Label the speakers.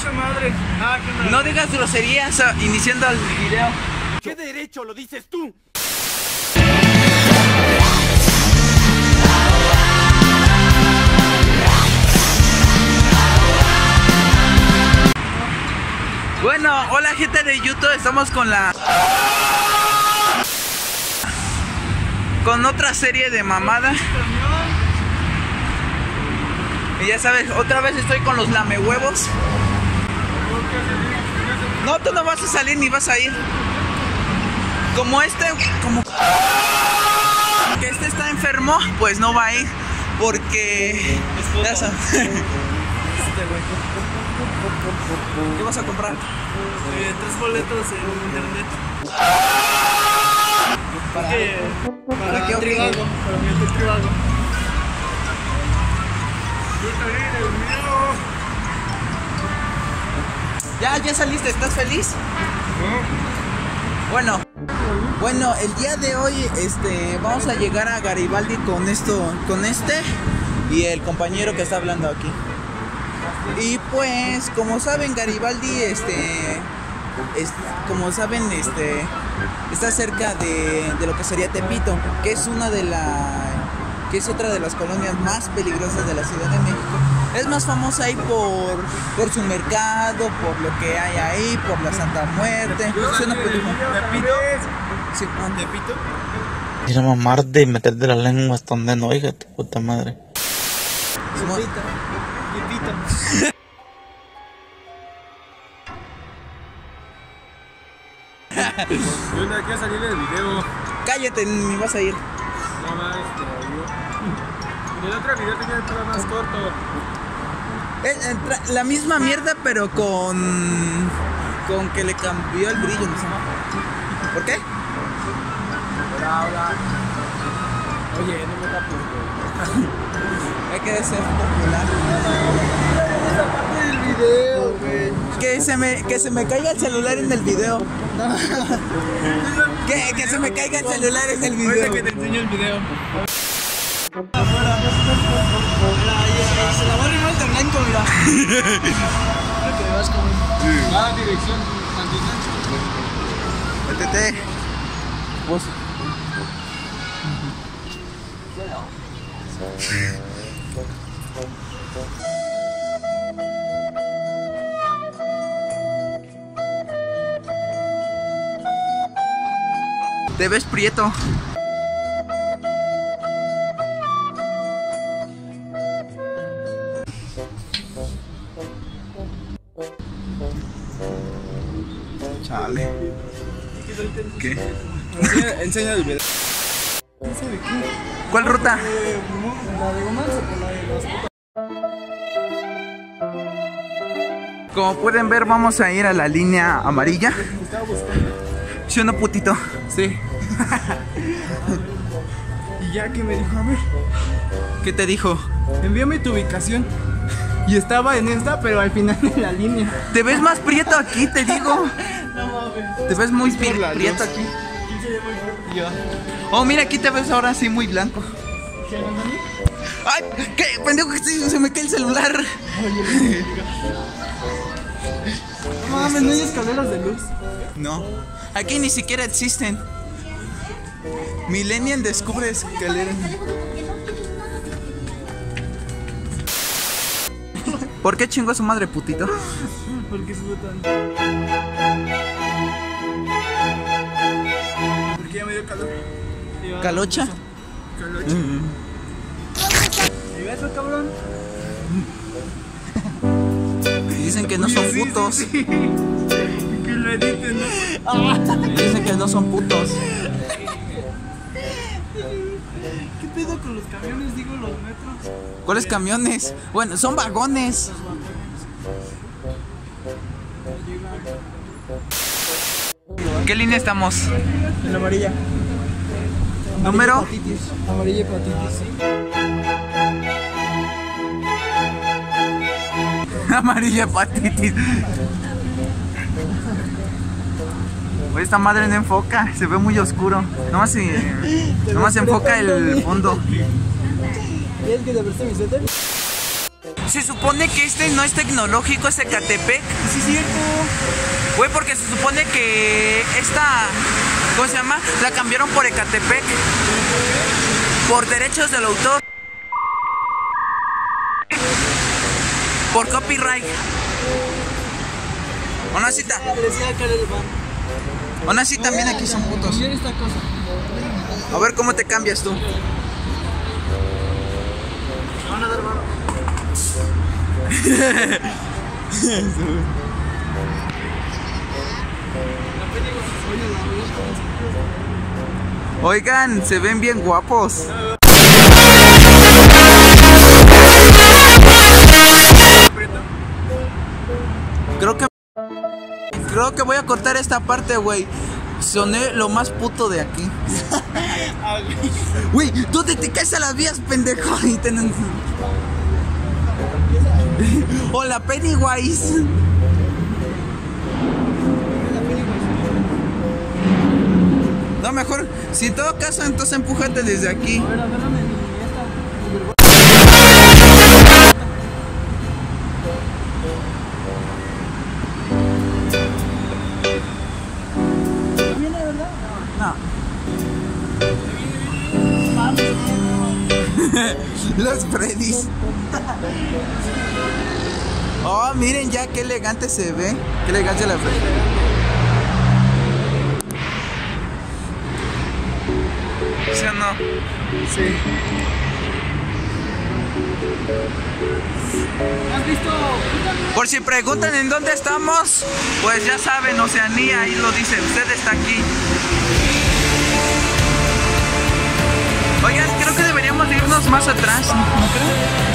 Speaker 1: pinche madre.
Speaker 2: No digas groserías iniciando el video.
Speaker 1: ¿Qué derecho lo dices tú?
Speaker 2: Bueno, hola gente de YouTube, estamos con otra serie de mamada. Y ya sabes, otra vez estoy con los lamehuevos. No, tú no vas a salir ni vas a ir. Como que este está enfermo, pues no va a ir. Porque ya sabes. ¿Qué vas a comprar?
Speaker 1: 3 boletos en internet.
Speaker 2: ¿Para qué
Speaker 1: Trivago? Para mi hotel Trivago.
Speaker 2: Ya saliste, ¿estás feliz? Bueno, el día de hoy vamos a llegar a Garibaldi con este y el compañero que está hablando aquí. Y pues, como saben, Garibaldi, como saben, está cerca de lo que sería Tepito, que es otra de las colonias más peligrosas de la Ciudad de México. Es más famosa ahí por su mercado, por lo que hay ahí, por la Santa Muerte. ¿Tepito? Sí, ¿Tepito?
Speaker 3: Ir a mamarte y meterte la lengua hasta donde no, hija, tu puta madre.
Speaker 1: Tepito. Yo no quiero salir del video.
Speaker 2: Cállate, ni vas a ir.
Speaker 1: No más, en el otro video tenía el pelo más corto.
Speaker 2: La misma mierda, pero con que le cambió el brillo, no sé. ¿Por qué?
Speaker 1: Hola. Oye, no me tapes.
Speaker 2: Hay que ser popular.
Speaker 1: Esa parte del video, güey.
Speaker 2: Que se me caiga el celular en el video. Que se me caiga el celular en el video.
Speaker 1: Ahorita que te enseño el video. Se la va a arrimar el blanco, mira. Creo que vas como. Dirección
Speaker 2: Métete. Vos. Te ves prieto. Chale. ¿Qué?
Speaker 1: Enseña el video.
Speaker 2: ¿Cuál ruta?
Speaker 1: La de Gumanza con la de los.
Speaker 2: Como pueden ver, vamos a ir a la línea amarilla.
Speaker 1: Estaba buscando.
Speaker 2: ¿Sí o no, putito?
Speaker 1: Sí. Y ya que me dijo, a ver,
Speaker 2: ¿Qué te dijo?
Speaker 1: envíame tu ubicación. Y estaba en esta, pero al final de la línea.
Speaker 2: Te ves más prieto aquí, te digo.
Speaker 1: No mames.
Speaker 2: Te ves muy
Speaker 1: por la
Speaker 2: prieto
Speaker 1: luz.
Speaker 2: aquí.
Speaker 1: ¿Quién se llama yo? Yo.
Speaker 2: Oh, mira, aquí te ves ahora sí muy blanco.
Speaker 1: ¿Qué onda, Dani?
Speaker 2: ¡Ay! ¿Qué? Pendejo, que se me cae el celular.
Speaker 1: No mames, no hay escaleras de luz.
Speaker 2: No, aquí ni siquiera existen. Millennial descubre escaleras. ¿Por qué chingó a su madre, putito?
Speaker 1: ¿Por qué sube tanto? Porque ya me dio calor.
Speaker 2: ¿Calocha?
Speaker 1: Calocha. ¿Y beso, cabrón?
Speaker 2: Dicen que no son putos.
Speaker 1: Sí. Que lo editen, ¿no?
Speaker 2: Dicen que no son putos.
Speaker 1: ¿Qué pedo con los camiones? Digo, los metros.
Speaker 2: ¿Cuáles camiones? Bueno, son vagones. ¿Qué línea estamos?
Speaker 1: En la amarilla.
Speaker 2: ¿Número?
Speaker 1: Hepatitis. Amarilla hepatitis.
Speaker 2: Amarilla hepatitis. Oye, esta madre no enfoca, se ve muy oscuro. Nomás enfoca el fondo.
Speaker 1: ¿Quieres que te preste mi suéter?
Speaker 2: Sí, su supone que este no es tecnológico, es Ecatepec.
Speaker 1: Sí, es cierto.
Speaker 2: Güey, porque se supone que esta, ¿cómo se llama? La cambiaron por Ecatepec. Por derechos del autor. Por copyright. Una cita.
Speaker 1: Decía que era el van.
Speaker 2: Aún así también aquí son putos.
Speaker 1: Cambiar esta cosa.
Speaker 2: A ver cómo te cambias tú.
Speaker 1: Van a dar mano.
Speaker 2: Oigan, se ven bien guapos. Creo que voy a cortar esta parte, güey. Soné lo más puto de aquí. Güey, tú te caes a las vías, pendejo. Hola, Pennywise. No, mejor, si en todo caso, entonces empújate desde aquí.
Speaker 1: A ver, agárrame esta. ¿Viene de verdad?
Speaker 2: No.
Speaker 1: Mames.
Speaker 2: Los Freddys. Oh, miren ya qué elegante se ve. Qué elegante la Freddy. ¿Sí o no?
Speaker 1: Sí. ¿Has visto?
Speaker 2: Por si preguntan en dónde estamos, pues ya saben, Oceanía, ahí lo dice, usted está aquí. Oigan, creo que deberíamos irnos más atrás, ¿no creen?